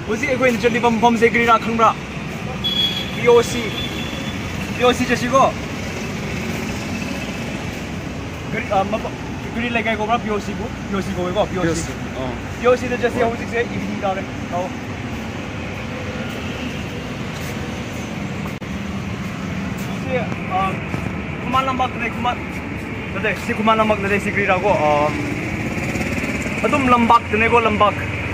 Hujik akhoi na chali bam se kri ra khangbra POC chasigo gri lagai ko bra POC ko POC da chasi hujik se evening da re no si kuman lambak ne kuman dade si kuman lambak dade si kri ra ko adum lambak ne ko lambak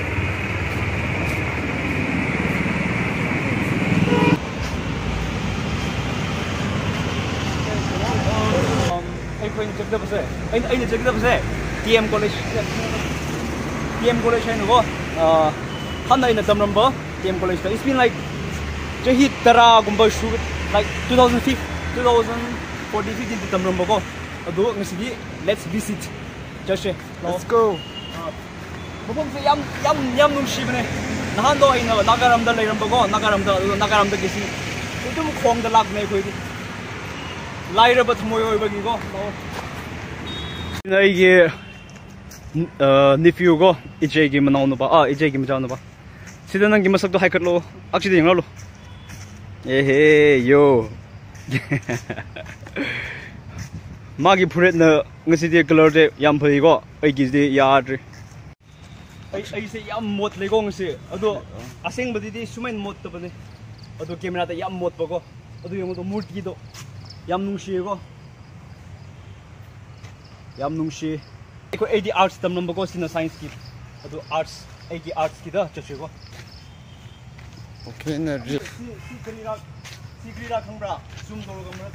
anh check the base anh check the base TM college hai no hanna in the number TM college it's been like jahi tara gumba shoot like 2015 2014 the number ko adu ngasidi let's visit just let's go bopom se yam num shi bane nahan do ina nagaram da leiram ko nagaram da kisi udum khong da lag ne khoi Laira but moyo bagi go. Nai ge nephew go ije ge manau no ba ije ge mjau no ba. Sida nang ge masak to haikat lo akchi ding lo. Hey yo. Magi phuret na ngasi de color de yam phai go ai gi de yadri. Ai se yam mot le go ngasi ado aseng badi de sumain mot to bane. Ado camera ta yam mot ba go. Ado yung do murti do Yam nungshi ko. Yam nungshi. Eko 80 arts tam number ko sina science ki. Ado arts 80 arts ki da chache ko. Okay na ri. Si grira khambra zoom do gamra.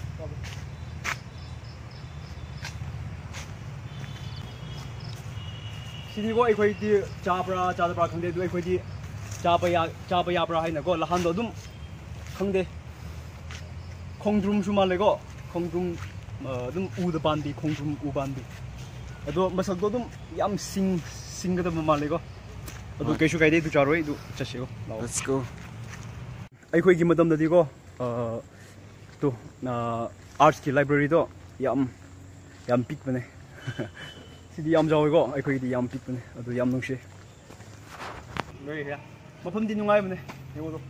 Sini ko ekoi di chabra khangde du ekoi di chaba ya bra haina ko lahan do dum khangde Kongdrum shumalego, Kongdrum uda bandi, Kongdrum ubandi. Ado masak dodum yam singa da malego. Ado keshu kaide du charoi du chashego. Let's go. Ai khoi gi madam da digo to arts ki library do yam pik bane. Sidi yam jawego ai khoi di yam pik bane. Ado yam nungshi. Loi ya. Mafam di nungai bane. Yego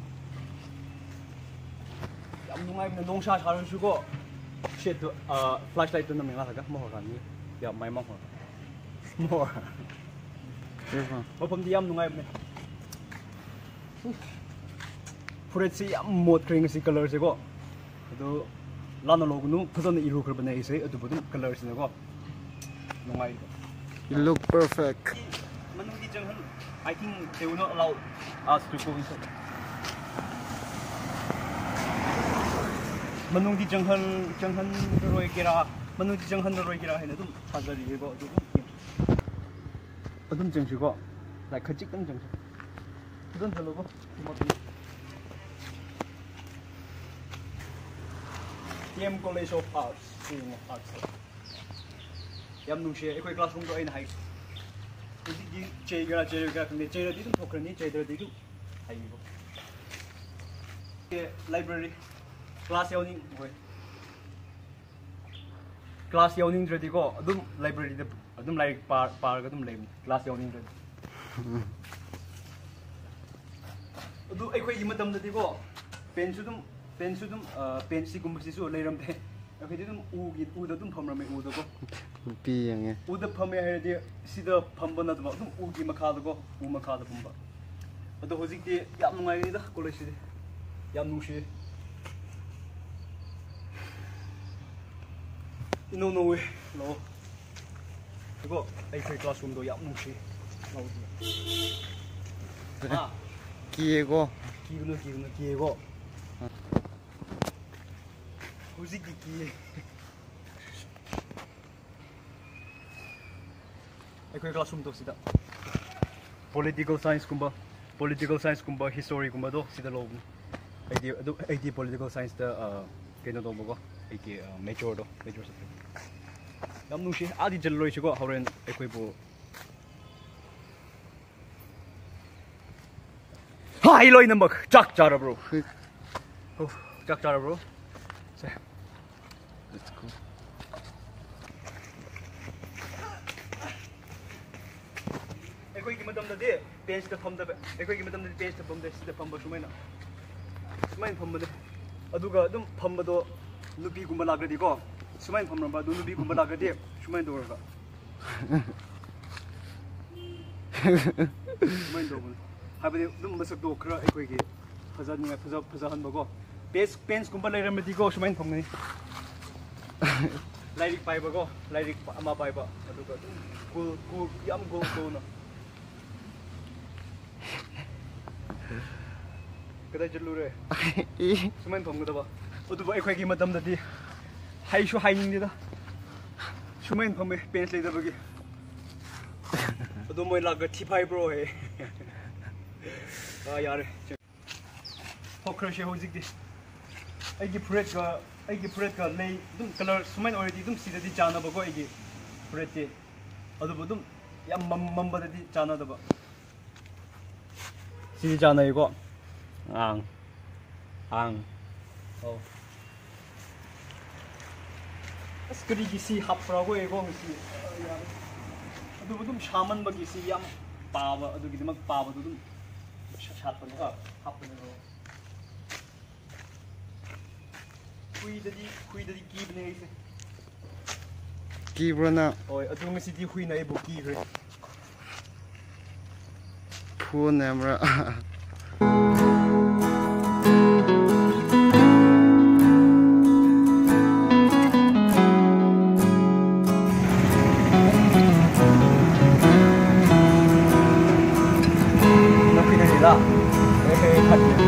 nungai na nong sha charan shugo shit flashlight to na meng la ga mo ga ni ya mai ma ho mo phom di yam nungai ne puret si yam mod kring si color se go ado lana log nu phazan iru khar bane ise adu bodu color se go nungai You look perfect. manung di jang I think they will not allow us to go inside Manung di janghan roi kira manung di janghan roi kira hai na dum thajari go adum jangsi go like khachik tang jangsi adum thalo go TM College of Arts yam nung she ekoi classroom do aina hai di chega khne chega di dum thokrani chega di du hai go library Class yawning boy. Class yawning ready go. Adum library the adum like par adum lem. Class yawning ready. Adu ai khoi imatam da go. Pen sudum pen si kum si su leiram the. Ai dum u da dum phamram u da go. Pi yang e. U da phame hai de sida phamba na da dum u gi makha da go. U makha da phamba. Adu hojik de yam nungai da college de. Yam nungshi. No way, no. Go, I play classroom do yap nungshi. No. Kiego. Kiego. Who's ki? I play classroom do sida. Political science kumba, history kumba do sida lo. I political science da keno do bogo. Eke major subject. Yam nungshi adi jaloi chigo horen ekoi bo. Hi loinamak chak chara bro. Oh, chak chara bro. Say. Let's go. Ekoi ki matamdadi bench da phamda ekoi matamdadi bench da phamda sida phamba sumaina phambade aduga dum phambado nupi gumba lagradi ko sumain phamramba du nupi gumba lagradi sumain dorga sumain dorga habade dum masak do khra ekoi gi fazadninga fazahan bago pens gumba lairamadi ko sumain phamni lairik pai bago lairik ama pai ba aduga cool yam go na kada jalure sumain phomgada ba oduba ekhoi gi madam dadi haishu haining da sumain phome pens le da bagi odu moi laga thi5 bro he yaar hokra she hozik di aigi pret ka lei dum color sumain already dum sida di chana ba ko aigi pret te aduba dum yam mamba dadi chana da ba sidi chana iko ang oh askari gi si hapra go ego si aduba dum shaman ba gi si yam pawa adu gi mak pawa dum shat pa no hapne no kui dadi ki bne ise ki brana oi adu ngasi di hui na e bu ki gre phone namra la kat ko